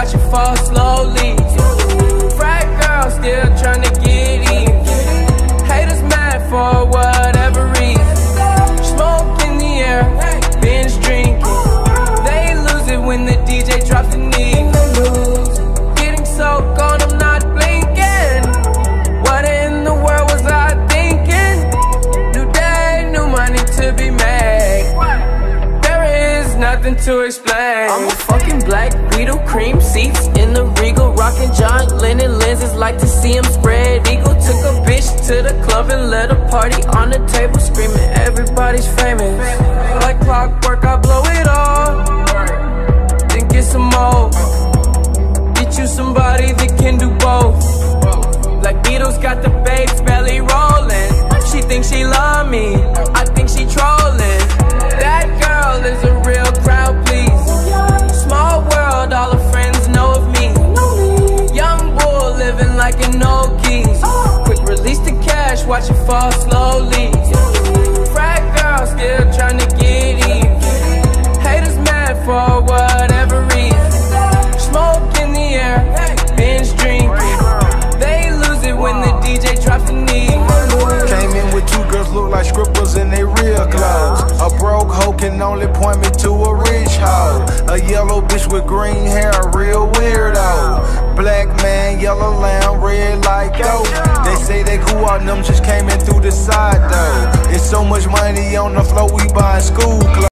watch it fall slowly. Frat girl still tryna get in. Haters mad for whatever reason. Smoke in the air, binge drinking. They lose it when the DJ drops the knee. Getting so gone, I'm not blinking. What in the world was I thinking? New day, new money to be made. There is nothing to explain. I'm a fucking black Beetle, cream seats in the Regal, rocking John Lennon lenses, like to see him spread eagle. Took a bitch to the club and let a party on the table, screaming everybody's famous. Like clockwork, I blow it all, then get some more. Get you somebody that can do both. Like Beatles got the babes belly rolling. She thinks she love me, I think she trolling. That girl is a real crowd, please. Small world, all her friends know of me. Young bull living like an old geese. Quick release the cash, watch it fall slowly. Frat girl still tryna get even. Haters mad for whatever reason. Smoke in the air, binge drinking. They lose it when the DJ drops the knee. Came in with two girls look like scribbles in they real clothes. A broke hoe can only point me to a rich hoe. A yellow bitch with green hair, a real weirdo. Black man, yellow lamb, red like goat. They say they cool on them, just came in through the side though. It's so much money on the floor, we buying school clothes.